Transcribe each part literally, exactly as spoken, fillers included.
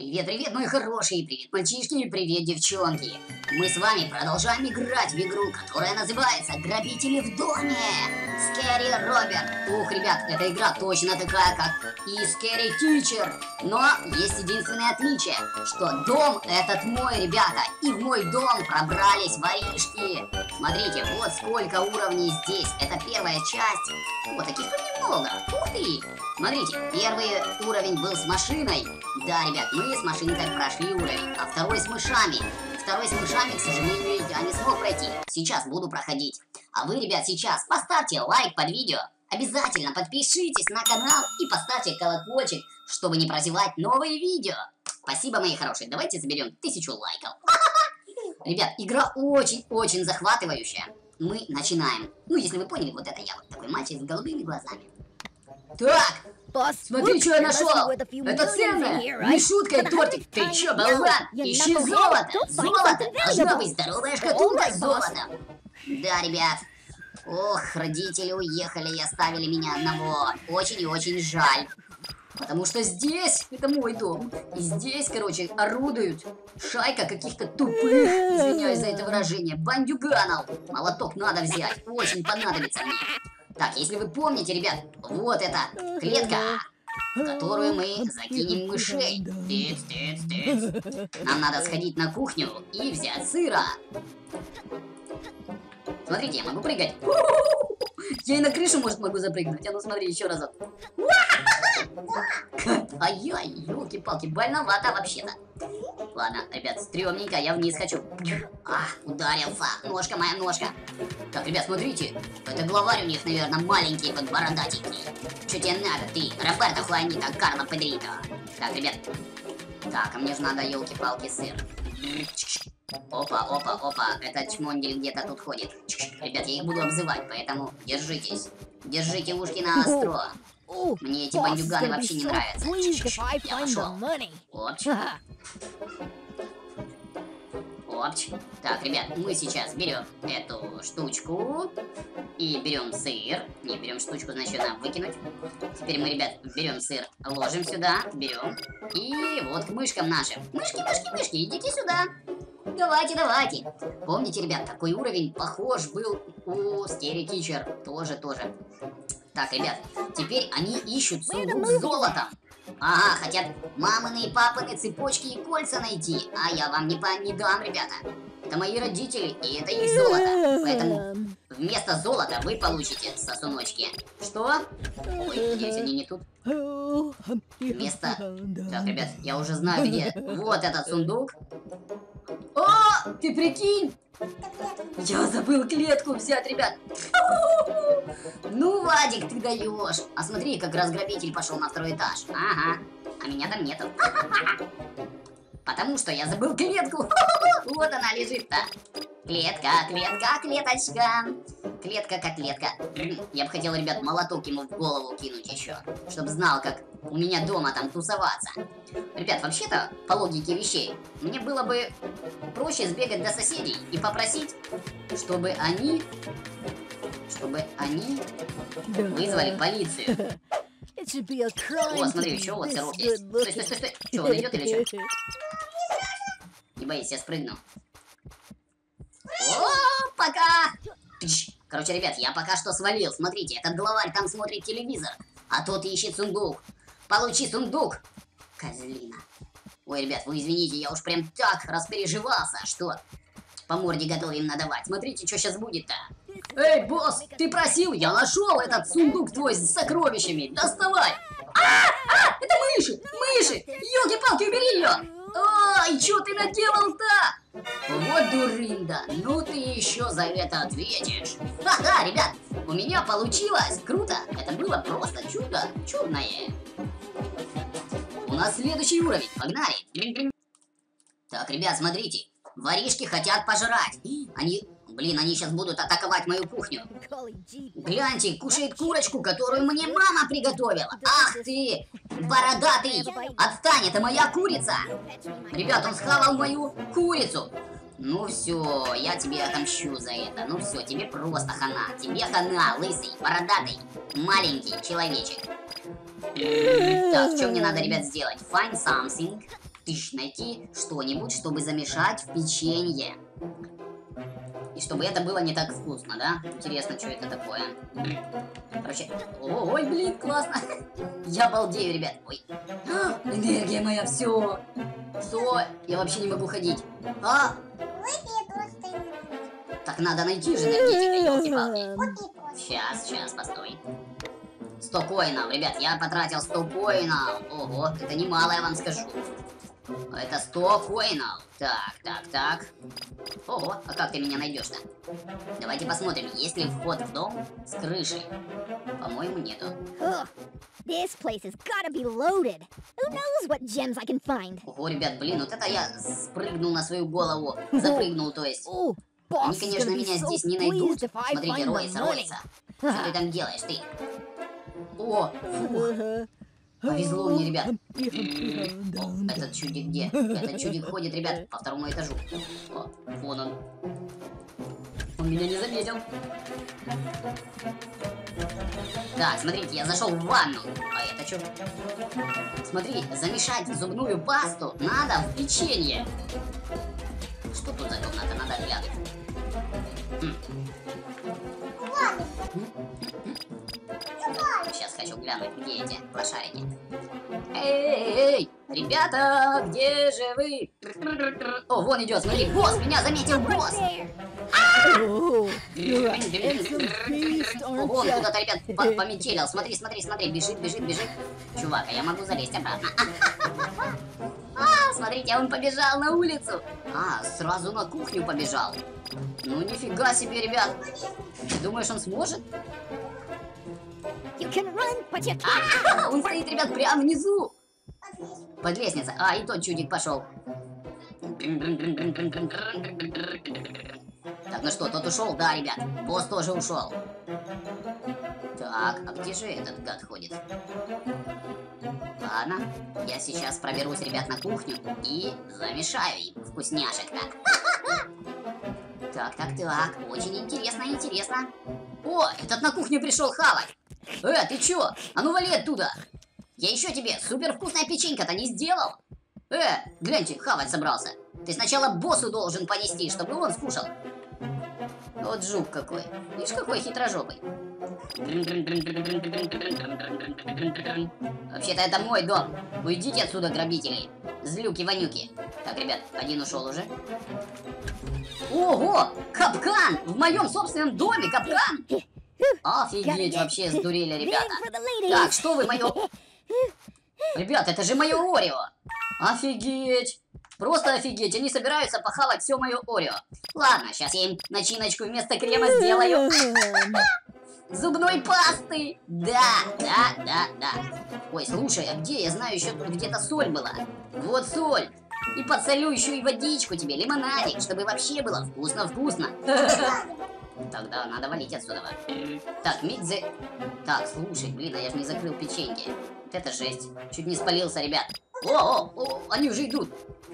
Привет, привет, мои хорошие, привет, мальчишки, привет, девчонки. Мы с вами продолжаем играть в игру, которая называется «Грабители в доме». Scary Robert. Ух, ребят, эта игра точно такая, как и Scary Teacher. Но есть единственное отличие, что дом этот мой, ребята. И в мой дом пробрались воришки. Смотрите, вот сколько уровней здесь. Это первая часть. Вот таких немного. Ух ты. Смотрите, первый уровень был с машиной. Да, ребят, мы с машинкой прошли уровень. А второй с мышами. Второй с мышами, к сожалению, я не смог пройти. Сейчас буду проходить. А вы, ребят, сейчас поставьте лайк под видео. Обязательно подпишитесь на канал и поставьте колокольчик, чтобы не прозевать новые видео. Спасибо, мои хорошие. Давайте заберем тысячу лайков. Ребят, игра очень-очень захватывающая. Мы начинаем. Ну, если вы поняли, вот это я, вот такой мальчик с голубыми глазами. Так, смотри, что я нашел. Это ценное. Не шутка, это тортик. Ты чё, болван? Ищи золото. Золото. Должна быть здоровая шкатулка с золотом. Да, ребят. Ох, родители уехали и оставили меня одного. Очень и очень жаль. Потому что здесь, это мой дом. И здесь, короче, орудуют шайка каких-то тупых, извиняюсь за это выражение, бандюганов. Молоток надо взять, очень понадобится мне. Так, если вы помните, ребят, вот эта клетка, в которую мы закинем мышей. Тыц, тыц, тыц. Нам надо сходить на кухню и взять сыра. Смотрите, я могу прыгать. Я и на крышу, может, могу запрыгнуть. А ну смотри, еще разок. Ай-яй, елки-палки, больновато вообще-то. Ладно, ребят, стрёмненько, я вниз хочу. А, ударился. Ножка моя, ножка. Так, ребят, смотрите. Это главарь у них, наверное, маленький, под бородатенький. Что тебе надо, ты, Роберто Хуанита, Карло Педрито? Так, ребят. Так, а мне же надо, елки-палки, сыр. Опа, опа, опа, этот чмондель где-то тут ходит. Ребят, я их буду обзывать, поэтому держитесь. Держите ушки на остро. Мне эти бандюганы вообще не нравятся. Я пошел. Опч. Опч. Так, ребят, мы сейчас берем эту штучку. И берем сыр. Не, берем штучку, значит, надо выкинуть. Теперь мы, ребят, берем сыр, ложим сюда, берем. И вот к мышкам нашим. Мышки, мышки, мышки, идите сюда. Давайте, давайте. Помните, ребят, такой уровень похож был у Scary Teacher. Тоже, тоже. Так, ребят, теперь они ищут сундук с золотом. Ага, хотят мамины и папины цепочки и кольца найти. А я вам не, по не дам, ребята. Это мои родители, и это их золото. Поэтому вместо золота вы получите сосуночки. Что? Ой, надеюсь, они не тут. Вместо... Так, ребят, я уже знаю, где. Вот этот сундук. О, ты прикинь? Я забыл клетку взять, ребят. Ну, Вадик, ты даешь. А смотри, как разграбитель пошел на второй этаж. Ага, а меня там нету. Потому что я забыл клетку. Вот она лежит-то. Клетка, клетка, клеточка. Клетка, как клетка. Я бы хотел, ребят, молоток ему в голову кинуть еще. Чтобы знал, как у меня дома там тусоваться. Ребят, вообще-то, по логике вещей, мне было бы проще сбегать до соседей и попросить, чтобы они... Чтобы они вызвали полицию. О, смотри, еще вот сырок есть. Стой, стой, стой, стой. Че, он идет или что? Не боись, я спрыгну. О, пока! Короче, ребят, я пока что свалил. Смотрите, этот главарь там смотрит телевизор, а тот ищет сундук. Получи сундук, козлина. Ой, ребят, вы извините, я уж прям так распереживался, что по морде готовим надавать. Смотрите, что сейчас будет-то. Эй, босс, ты просил, я нашел этот сундук твой с сокровищами. Доставай. А, а, это мыши, мыши. Ёлки-палки, убери ее. Ой, что ты наделал-то? Вот дурында, ну ты еще за это ответишь. Ха-ха, ребят, у меня получилось. Круто, это было просто чудо, чудное. У нас следующий уровень, погнали. Так, ребят, смотрите, воришки хотят пожрать. Они, блин, они сейчас будут атаковать мою кухню. Гляньте, кушает курочку, которую мне мама приготовила. Ах ты, бородатый, отстань, это моя курица. Ребят, он схавал мою курицу. Ну все, я тебе отомщу за это. Ну все, тебе просто хана. Тебе хана, лысый, бородатый, маленький человечек. Так, что мне надо, ребят, сделать? Find something тысяч найти что-нибудь, чтобы замешать в печенье. И чтобы это было не так вкусно, да? Интересно, что это такое. Короче, ой, блин, классно. Я балдею, ребят. Ой. А, энергия моя, все. Все, я вообще не могу ходить. А? Так надо найти же энергетика, елки-палки. Сейчас, сейчас, постой. сто коинов, ребят, я потратил сто коинов. Ого, это немало, я вам скажу. Это сто коинов. Так, так, так. Ого, а как ты меня найдешь-то? Давайте посмотрим, есть ли вход в дом с крышей. По-моему, нету. This place has gotta be loaded. Who knows what gems I can find? Ого, ребят, блин, вот это я спрыгнул на свою голову. Запрыгнул, то есть. Они, конечно, меня здесь не найдут. Смотрите, роется, роется. Что ты там делаешь, ты? О, фух. Повезло мне, ребят. О, этот чудик где? Этот чудик ходит, ребят, по второму этажу. О, вон он. Он меня не заметил. Так, смотрите, я зашел в ванну. А это что? Смотри, замешать зубную пасту надо в печенье. Что тут за комната? Надо глянуть. Хм. Сейчас хочу глянуть, где эти лошарики. Эй, ребята, где же вы? О, вон идет, смотри, босс, меня заметил босс. О, вон куда-то, ребят, по пометелил. Смотри, смотри, смотри, бежит, бежит, бежит. Чувак, а я могу залезть обратно. А, смотрите, он побежал на улицу. А, сразу на кухню побежал. Ну, нифига себе, ребят. Ты думаешь, он сможет? You can run, but you А, он стоит, ребят, прямо внизу. Под лестницей. А, и тот чудик пошел. Так, ну что, тот ушел? Да, ребят. Босс тоже ушел. Так, а где же этот гад ходит? Ладно, я сейчас проберусь, ребят, на кухню и замешаю им вкусняшек так. Так, так, так. Очень интересно, интересно. О, этот на кухню пришел хавать. Э, ты чё? А ну вали оттуда. Я еще тебе супер вкусная печенька-то не сделал. Э, гляньте, хавать собрался. Ты сначала боссу должен понести, чтобы он скушал. Вот жук какой. Видишь, какой хитрожопый. Вообще-то это мой дом. Уйдите отсюда, грабители. Злюки-вонюки. Так, ребят, один ушел уже. Ого! Капкан! В моем собственном доме капкан! Офигеть, вообще сдурели, ребята. Так, что вы, мое... Ребят, это же мое Орео. Офигеть. Просто офигеть. Они собираются похавать все мое Орео. Ладно, сейчас я им начиночку вместо крема сделаю. Зубной пасты. Да, да, да, да. Ой, слушай, а где? Я знаю, еще тут где-то соль была. Вот соль. И подсолю еще и водичку тебе, лимонадик, чтобы вообще было вкусно-вкусно. Тогда надо валить отсюда. Так, мидзе... Так, слушай, блин, а я же не закрыл печеньки. Вот это жесть. Чуть не спалился, ребят. О, о, о, они уже идут.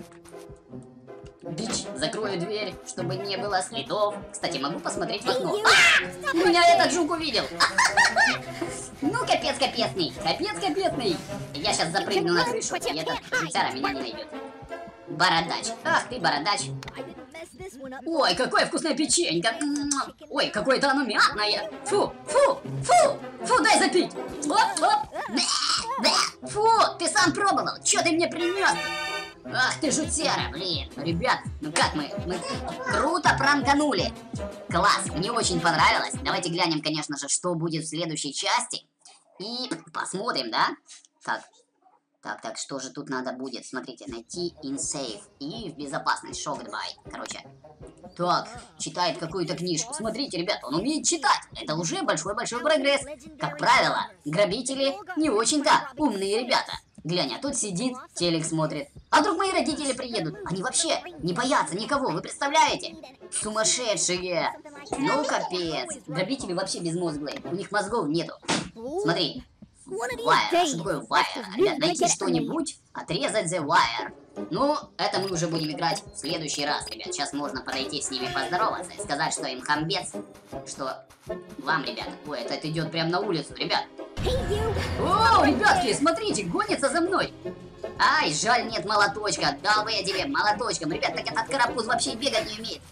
Бич, закрою дверь, чтобы не было следов. Кстати, могу посмотреть в окно. А! Меня этот жук увидел. Ну, капец капецный. Капец капецный. Я сейчас запрыгну на крышу, и этот жучара меня не найдет. Бородач. Ах ты, бородач. Ой, какое вкусное печенька. Ой, какое-то оно мятное. Фу, фу, фу, фу, дай запить. Оп, оп. Фу, ты сам пробовал. Че ты мне принес? Ах ты, жутяра, блин. Ребят, ну как мы? Мы круто пранканули. Класс, мне очень понравилось. Давайте глянем, конечно же, что будет в следующей части. И посмотрим, да? Так. Так, так, что же тут надо будет? Смотрите, найти in safe и в безопасность. Show goodbye. Короче. Так, читает какую-то книжку. Смотрите, ребят, он умеет читать. Это уже большой-большой прогресс. Как правило, грабители не очень-то умные ребята. Глянь, а тут сидит, телек смотрит. А вдруг мои родители приедут? Они вообще не боятся никого, вы представляете? Сумасшедшие. Ну, капец. Грабители вообще безмозглые. У них мозгов нету. Смотри. Wire. Что такое wire? Ребят, найти что-нибудь, отрезать the wire. Ну, это мы уже будем играть в следующий раз, ребят. Сейчас можно подойти с ними поздороваться и сказать, что им хамбец. Что вам, ребята. Ой, это идет прямо на улицу, ребят. О, ребятки, смотрите, гонится за мной. Ай, жаль, нет молоточка. Дал бы я тебе молоточком. Ребят, так этот карапуз вообще бегать не умеет.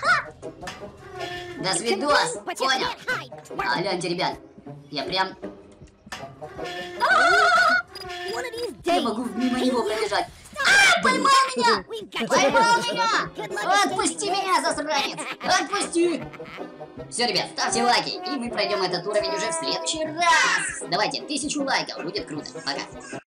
До свидос. Понял? А, гляньте, ребят. Я прям... Я могу мимо него пробежать. А, поймал меня! Поймал меня! Отпусти меня, засранец! Отпусти! Все, ребят, ставьте лайки, и мы пройдем этот уровень уже в следующий раз. Давайте, тысячу лайков, будет круто. Пока.